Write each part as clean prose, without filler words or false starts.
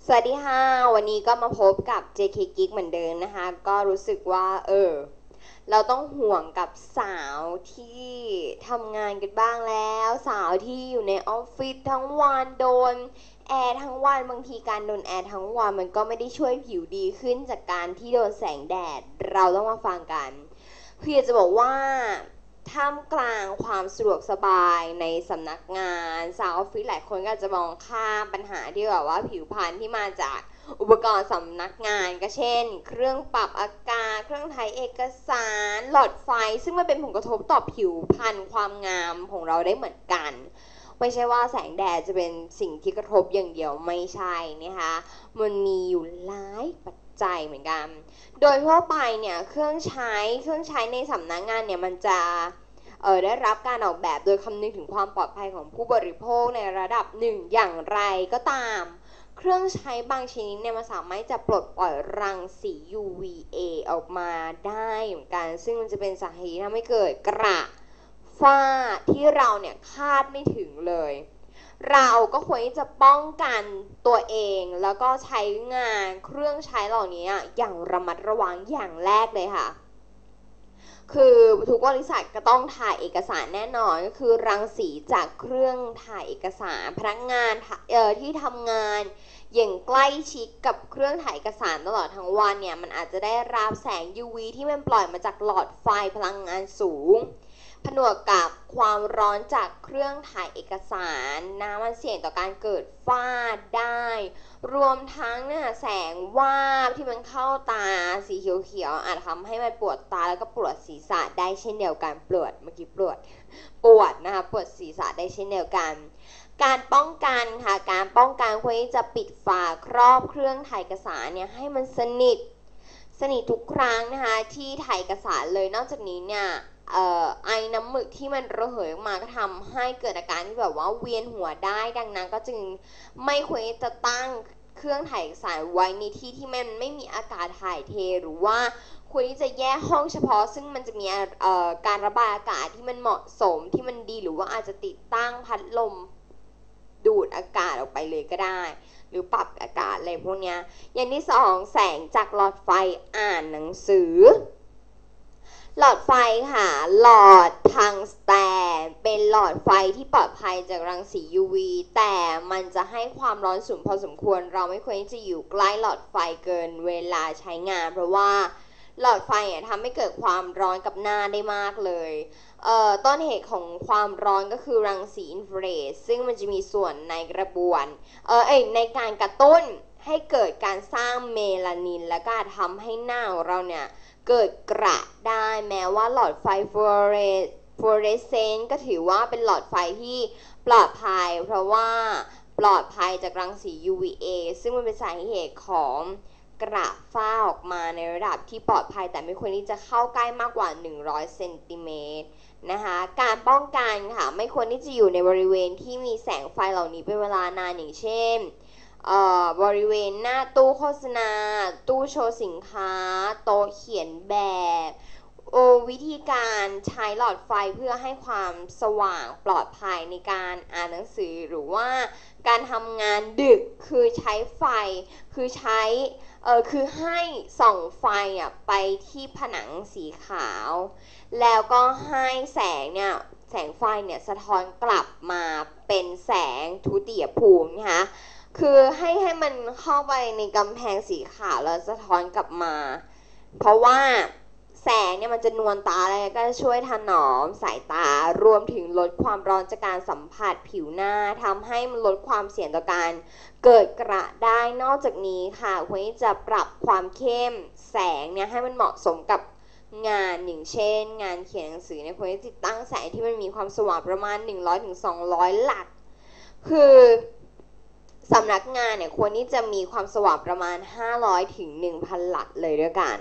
สวัสดีค่ะวันนี้ก็มาพบกับ JK Geek เหมือนเดิมนะคะก็รู้สึกว่าเราต้องห่วงกับสาวที่ทำงานกันบ้างแล้วสาวที่อยู่ในออฟฟิศทั้งวันโดนแอร์ทั้งวันบางทีการโดนแอร์ทั้งวันมันก็ไม่ได้ช่วยผิวดีขึ้นจากการที่โดนแสงแดดเราต้องมาฟังกันคืออยากจะบอกว่าท่ามกลางความสะดวกสบายในสำนักงานสาวออฟฟิศหลายคนก็จะมองข้ามปัญหาที่แบบว่าผิวพรรณที่มาจากอุปกรณ์สำนักงานก็เช่นเครื่องปรับอากาศเครื่องถ่ายเอกสารหลอดไฟซึ่งมันเป็นผลกระทบต่อผิวพรรณความงามของเราได้เหมือนกันไม่ใช่ว่าแสงแดดจะเป็นสิ่งที่กระทบอย่างเดียวไม่ใช่นะคะมันมีอยู่หลายปัจจัยเหมือนกันโดยทั่วไปเนี่ยเครื่องใช้ในสำนักงานเนี่ยมันจะได้รับการออกแบบโดยคำนึงถึงความปลอดภัยของผู้บริโภคในระดับหนึ่งอย่างไรก็ตามเครื่องใช้บางชนิดเนี่ยมันสามารถจะปลดปล่อยรังสี UVA ออกมาได้เหมือนกันซึ่งมันจะเป็นสาเหตุที่ทำให้เกิดกระฝ้าที่เราเนี่ยคาดไม่ถึงเลยเราก็ควรที่จะป้องกันตัวเองแล้วก็ใช้งานเครื่องใช้เหล่านี้อย่างระมัดระวังอย่างแรกเลยค่ะคือทุกบริษัทก็ต้องถ่ายเอกสารแน่นอนก็คือรังสีจากเครื่องถ่ายเอกสารพนักงานที่ทำงานอย่างใกล้ชิดกับเครื่องถ่ายเอกสารตลอดทั้งวันเนี่ยมันอาจจะได้รับแสง UV ที่มันปล่อยมาจากหลอดไฟพลังงานสูงผนวกกับความร้อนจากเครื่องถ่ายเอกสารนะมันเสี่ยงต่อการเกิดฝ้าได้รวมทั้งเนี่ยแสงวาบที่มันเข้าตาสีเขียวๆอาจทำให้มันปวดตาแล้วก็ปวดศีรษะได้เช่นเดียวกันปวดเมื่อกี้ปวดนะคะปวดศีรษะได้เช่นเดียวกันการป้องกันค่ะการป้องกันควรที่จะปิดฝาครอบเครื่องถ่ายเอกสารเนี่ยให้มันสนิททุกครั้งนะคะที่ถ่ายเอกสารเลยนอกจากนี้เนี่ยไอ้น้ำหมึกที่มันระเหยออกมาก็ทำให้เกิดอาการที่แบบว่าเวียนหัวได้ดังนั้นก็จึงไม่ควรจะตั้งเครื่องถ่ายเอกสารไว้ในที่ที่มันไม่มีอากาศถ่ายเทหรือว่าควรที่จะแยกห้องเฉพาะซึ่งมันจะมีการระบายอากาศที่มันเหมาะสมที่มันดีหรือว่าอาจจะติดตั้งพัดลมดูดอากาศออกไปเลยก็ได้หรือปรับอากาศอะไรพวกนี้อย่างที่สองแสงจากหลอดไฟอ่านหนังสือหลอดไฟค่ะหลอดทังสแตนเป็นหลอดไฟที่ปลอดภัยจากรังสี UV แต่มันจะให้ความร้อนสูงพอสมควรเราไม่ควรที่จะอยู่ใกล้หลอดไฟเกินเวลาใช้งานเพราะว่าหลอดไฟทำให้เกิดความร้อนกับหน้าได้มากเลยต้นเหตุของความร้อนก็คือรังสีอินฟราเรดซึ่งมันจะมีส่วนในกระบวนในการกระตุ้นให้เกิดการสร้างเมลานินและก็ทำให้หน้าของเราเนี่ยเกิดกระได้แม้ว่าหลอดไฟฟลูออเรสเซนต์ก็ถือว่าเป็นหลอดไฟที่ปลอดภัยเพราะว่าปลอดภัยจากรังสี UVA ซึ่งมันเป็นสาเหตุของกระฝ้าออกมาในระดับที่ปลอดภัยแต่ไม่ควรที่จะเข้าใกล้มากกว่า100เซนติเมตรนะคะการป้องกันค่ะไม่ควรที่จะอยู่ในบริเวณที่มีแสงไฟเหล่านี้เป็นเวลานานอย่างเช่นบริเวณหน้าตู้โฆษณาตู้โชว์สินค้าโต๊ะเขียนแบบวิธีการใช้หลอดไฟเพื่อให้ความสว่างปลอดภัยในการอ่านหนังสือหรือว่าการทำงานดึกคือใช้ไฟคือใช้คือให้ส่องไฟไปที่ผนังสีขาวแล้วก็ให้แสงเนี่ยแสงไฟเนี่ยสะท้อนกลับมาเป็นแสงทุติยภูมินะคะคือให้มันเข้าไปในกำแพงสีขาวแล้วสะท้อนกลับมาเพราะว่าแสงเนี่ยมันจะนวลตาแล้วก็ช่วยถนอมสายตารวมถึงลดความร้อนจากการสัมผัสผิวหน้าทำให้มันลดความเสี่ยงต่อการเกิดกระได้นอกจากนี้ค่ะควรที่จะปรับความเข้มแสงเนี่ยให้มันเหมาะสมกับงานอย่างเช่นงานเขียนหนังสือเนี่ยควรจะติดตั้งแสงที่มันมีความสว่างประมาณ100-200หลักคือสำนักงานเนี่ยควรที่จะมีความสว่างประมาณ500-1,000หลักเลยด้วยกัน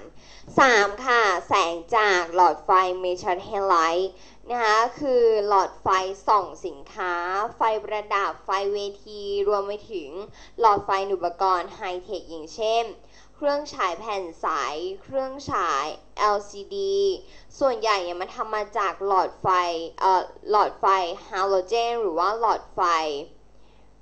3ค่ะแสงจากหลอดไฟเมทัลเฮไลท์นะคะคือหลอดไฟส่องสินค้าไฟประดับไฟเวทีรวมไปถึงหลอดไฟอุปกรณ์ไฮเทคอย่างเช่นเครื่องฉายแผ่นใสเครื่องฉาย LCD ส่วนใหญ่เนี่ยมันทำมาจากหลอดไฟฮาโลเจนหรือว่าหลอดไฟ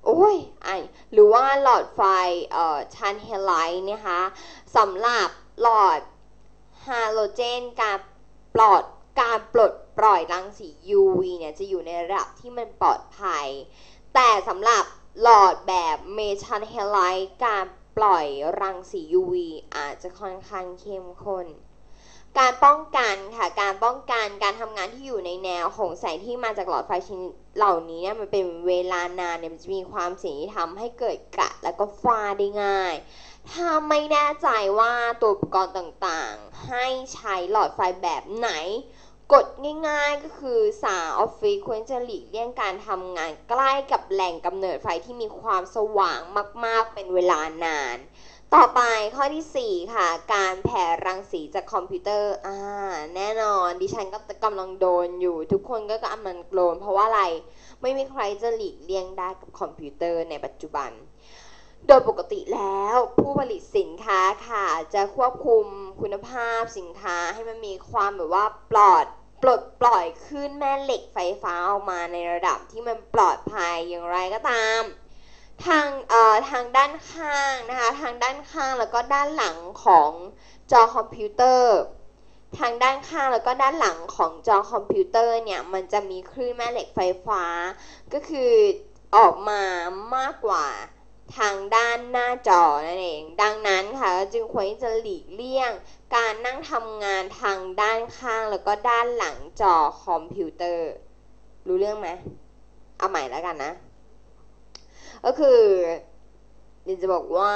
โอ้ยหรือว่าหลอดไฟชันเฮไลท์นะคะสำหรับหลอดฮาโลเจนปลอดการปลดปล่อยรังสี UV เนี่ยจะอยู่ในระดับที่มันปลอดภัยแต่สำหรับหลอดแบบเมทัลเฮไลท์การปล่อยรังสี UV อาจจะค่อนข้างเข้มข้นการป้องกันค่ะการป้องกันการทำงานที่อยู่ในแนวของแสงที่มาจากหลอดไฟชนิดเหล่านี้เนี่ยมันเป็นเวลานานเนี่ยมันจะมีความเสี่ยงที่ทำให้เกิดกระแล้วก็ฝ้าได้ง่ายถ้าไม่แน่ใจว่าตัวอุปกรณ์ต่างๆให้ใช้หลอดไฟแบบไหนกฎง่ายๆก็คือสาวออฟฟิศควรจะหลีกเลี่ยงการทำงานใกล้กับแหล่งกำเนิดไฟที่มีความสว่างมากๆเป็นเวลานานต่อไปข้อที่4ค่ะการแผ่รังสีจากคอมพิวเตอร์แน่นอนดิฉันก็กำลังโดนอยู่ทุกคนก็กำลังโดนเพราะว่าอะไรไม่มีใครจะหลีกเลี่ยงได้กับคอมพิวเตอร์ในปัจจุบันโดยปกติแล้วผู้ผลิตสินค้าค่ะจะควบคุมคุณภาพสินค้าให้มันมีความแบบว่าปลดปล่อยคลื่นแม่เหล็กไฟฟ้าออกมาในระดับที่มันปลอดภัยอย่างไรก็ตามทางด้านข้างนะคะทางด้านข้างแล้วก็ด้านหลังของจอคอมพิวเตอร์ทางด้านข้างแล้วก็ด้านหลังของจอคอมพิวเตอร์เนี่ยมันจะมีคลื่นแม่เหล็กไฟฟ้าก็คือออกมามากกว่าทางด้านหน้าจอนั่นเองดังนั้นค่ะจึงควรที่จะหลีกเลี่ยงการนั่งทำงานทางด้านข้างแล้วก็ด้านหลังจอคอมพิวเตอร์รู้เรื่องไหมเอาใหม่แล้วกันนะก็คือเดี๋ยวจะบอกว่า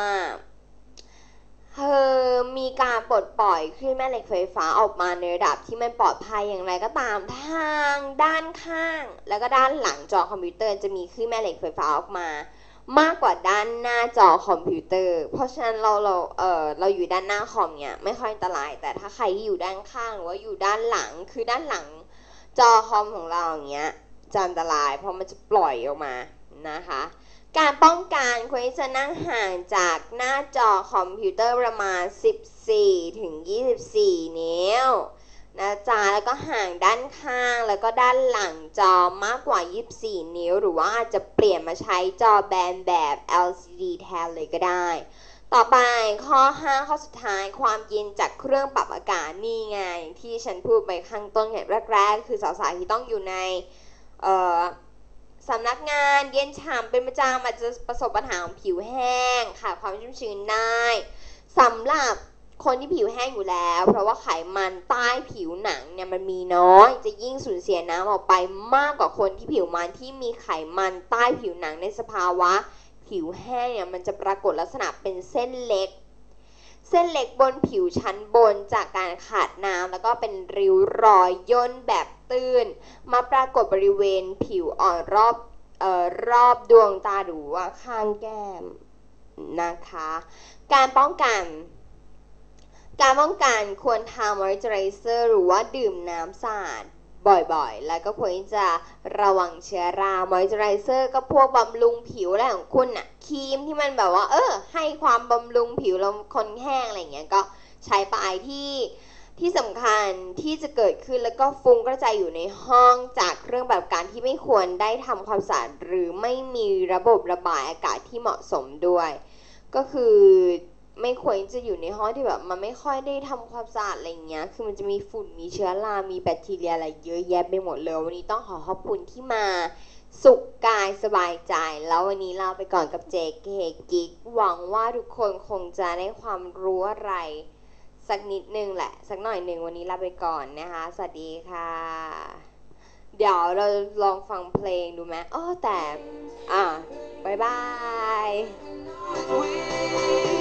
มีการปลดปล่อยคลื่นแม่เหล็กไฟฟ้าออกมาในระดับที่มันปลอดภัยอย่างไรก็ตามทางด้านข้างแล้วก็ด้านหลังจอคอมพิวเตอร์จะมีคลื่นแม่เหล็กไฟฟ้าออกมามากกว่าด้านหน้าจอคอมพิวเตอร์เพราะฉะนั้นเราอยู่ด้านหน้าคอมเนี่ยไม่ค่อยอันตรายแต่ถ้าใครที่อยู่ด้านข้างหรือว่าอยู่ด้านหลังคือด้านหลังจอคอมของเราอย่างเงี้ยจะอันตรายเพราะมันจะปล่อยออกมานะคะการป้องกันควรจะนั่งห่างจากหน้าจอคอมพิวเตอร์ประมาณ14 ถึง 24 นิ้วนะจ๊ะแล้วก็ห่างด้านข้างแล้วก็ด้านหลังจอมากกว่า24 นิ้วหรือว่าอาจจะเปลี่ยนมาใช้จอแบนแบบ LCD แทนเลยก็ได้ต่อไปข้อ5ข้อสุดท้ายความเย็นจากเครื่องปรับอากาศนี่ไงที่ฉันพูดไปข้างต้นแรกๆคือสาวๆที่ต้องอยู่ในสำนักงานเย็นฉ่ำเป็นประจำอาจจะประสบปัญหาของผิวแห้งขาดความชุ่มชื้นได้สำหรับคนที่ผิวแห้งอยู่แล้วเพราะว่าไขมันใต้ผิวหนังเนี่ยมันมีน้อยจะยิ่งสูญเสียน้ำออกไปมากกว่าคนที่ผิวมันที่มีไขมันใต้ผิวหนังในสภาวะผิวแห้งเนี่ยมันจะปรากฏลักษณะเป็นเส้นเล็กบนผิวชั้นบนจากการขาดน้ำแล้วก็เป็นริ้วรอยย่นแบบตื้นมาปรากฏบริเวณผิวอ่อนรอบดวงตาหรือว่าข้างแก้มนะคะการป้องกันควรทามอยเจอไรเซอร์หรือว่าดื่มน้ำสะอาดบ่อยๆแล้วก็ควรจะระวังเชื้อรามอยเจอไรเซอร์ก็พวกบำรุงผิวอะไรของคุณน่ะครีมที่มันแบบว่าให้ความบำรุงผิวเราคนแห้งอะไรเงี้ยก็ใช้ไปที่สำคัญที่จะเกิดขึ้นแล้วก็ฟุ้งกระจายอยู่ในห้องจากเครื่องแบบการที่ไม่ควรได้ทำความสะอาดหรือไม่มีระบบระบายอากาศที่เหมาะสมด้วยก็คือไม่ควรจะอยู่ในห้องที่แบบมันไม่ค่อยได้ทำความสะอาดอะไรเงี้ยคือมันจะมีฝุ่นมีเชื้อรามีแบคทีเรียอะไรเยอะแยะไปหมดเลยวันนี้ต้องขอบคุณที่มาสุขกายสบายใจแล้ววันนี้ลาไปก่อนกับ JK Geek หวังว่าทุกคนคงจะได้ความรู้อะไรสักนิดนึงแหละสักหน่อยหนึ่งวันนี้ลาไปก่อนนะคะสวัสดีค่ะเดี๋ยวเราลองฟังเพลงดูไหมแต่บ๊ายบาย